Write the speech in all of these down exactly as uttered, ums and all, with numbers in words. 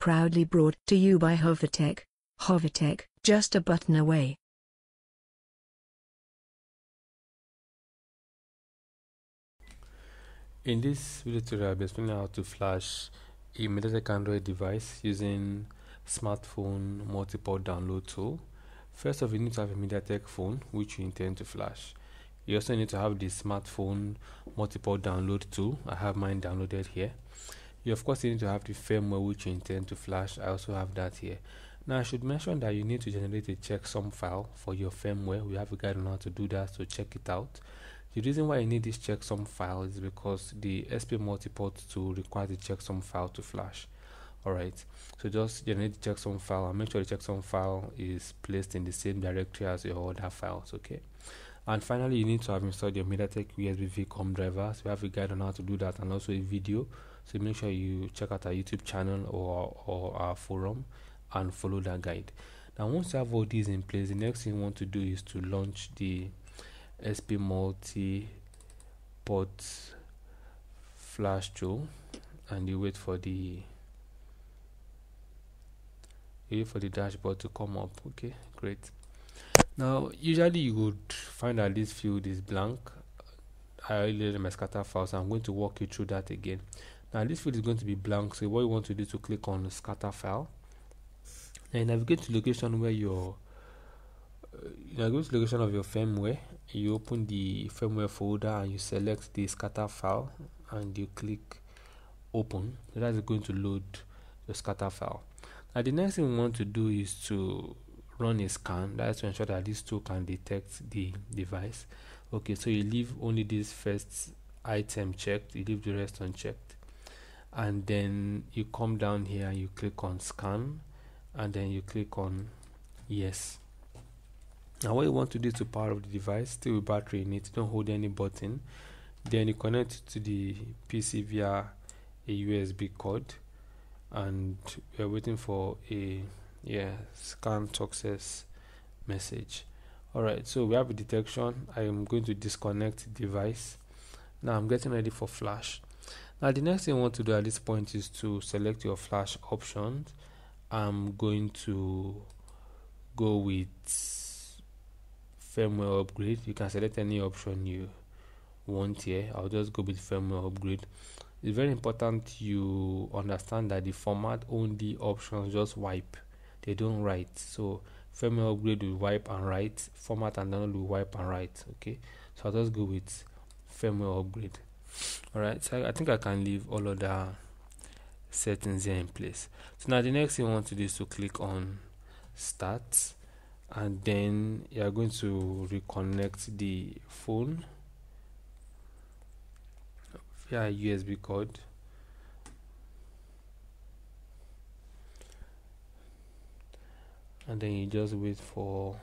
proudly brought to you by Hovertech. Hovertech, just a button away. In this video tutorial, I'll be explaining how to flash a Mediatek Android device using smartphone multi-port download tool. First off, you need to have a Mediatek phone which you intend to flash. You also need to have the smartphone multi-port download tool. I have mine downloaded here. You of course need to have the firmware which you intend to flash. I also have that here. Now I should mention that you need to generate a checksum file for your firmware. We have a guide on how to do that, so check it out. The reason why you need this checksum file is because the S P Multiport tool requires the checksum file to flash. Alright, so just generate the checksum file and make sure the checksum file is placed in the same directory as your other files, okay? And finally, you need to have installed your Mediatek U S B V COM drivers. We have a guide on how to do that and also a video, so make sure you check out our YouTube channel or, or our forum and follow that guide. Now once you have all these in place, the next thing you want to do is to launch the S P Multiport flash tool, and you wait for the you wait for the dashboard to come up. Okay, great. Now usually you would find that this field is blank. I already did my scatter file, so I'm going to walk you through that again. Now this field is going to be blank, so what you want to do is to click on the scatter file and navigate to the location where your uh, navigate to the location of your firmware. You open the firmware folder and you select the scatter file and you click open. So that's going to load the scatter file. Now the next thing we want to do is to run a scan. That's to ensure that this tool can detect the device. Okay, so you leave only this first item checked, you leave the rest unchecked, and then you come down here and you click on scan, and then you click on yes. Now what you want to do is to power up the device, still with battery in it, don't hold any button. Then you connect it to the P C via a U S B cord, and we are waiting for a yeah scan success message. Alright, so we have a detection. I am going to disconnect the device. Now I'm getting ready for flash. Now the next thing I want to do at this point is to select your flash options. I'm going to go with firmware upgrade. You can select any option you want here. I'll just go with firmware upgrade. It's very important you understand that the format only options just wipe, they don't write. So firmware upgrade will wipe and write, format and download will wipe and write. Okay, so I'll just go with firmware upgrade. Alright, so I, I think I can leave all other settings here in place. So now the next thing I want to do is to click on start, and then you are going to reconnect the phone via U S B cord. And then you just wait for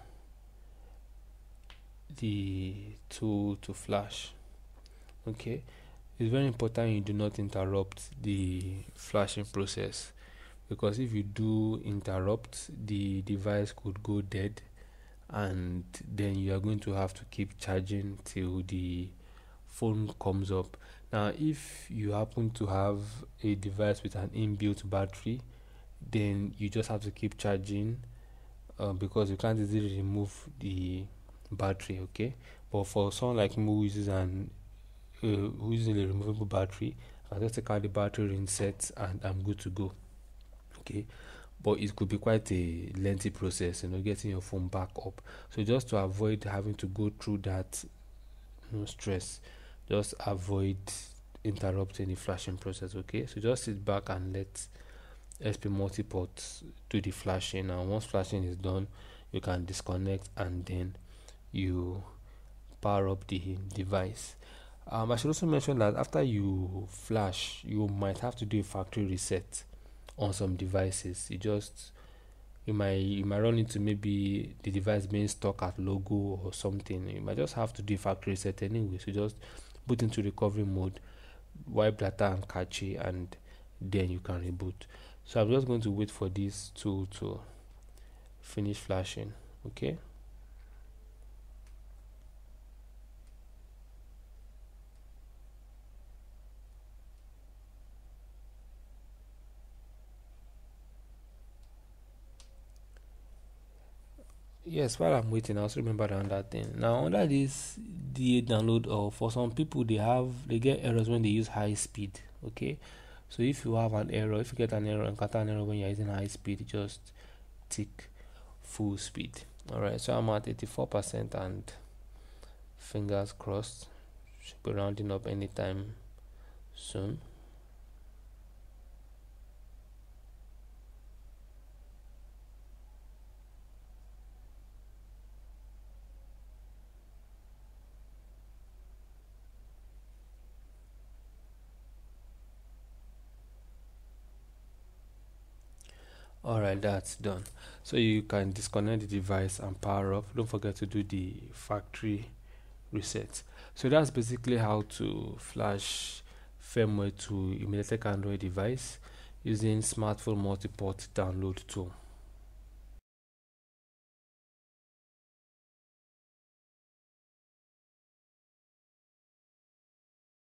the tool to flash. Okay, it's very important you do not interrupt the flashing process, because if you do interrupt, the device could go dead, and then you are going to have to keep charging till the phone comes up. Now if you happen to have a device with an inbuilt battery, then you just have to keep charging, uh, because you can't easily remove the battery. Okay, but for someone like me who uses an uh, who uses a removable battery, I just take out the battery reset and I'm good to go. Okay, but it could be quite a lengthy process, you know, getting your phone back up. So just to avoid having to go through that, you know, stress, just avoid interrupting the flashing process. Okay, so just sit back and let S P Multiport do the flashing, and once flashing is done, you can disconnect and then you power up the device. um, I should also mention that after you flash, you might have to do a factory reset on some devices. You just you might you might run into maybe the device being stuck at logo or something. You might just have to do a factory reset anyway. So just boot into recovery mode, wipe data and cache, and then you can reboot. So I'm just going to wait for this tool to finish flashing. Okay. yes, while I'm waiting, I also remember another thing. Now, under this D A download, or for some people, they have they get errors when they use high speed. Okay, so if you have an error, if you get an error, encounter an error when you're using high speed, just tick full speed. All right, so I'm at eighty-four percent, and fingers crossed, should be rounding up anytime soon. Alright, that's done. So you can disconnect the device and power off. Don't forget to do the factory reset. So that's basically how to flash firmware to a Mediatek Android device using smartphone multiport download tool.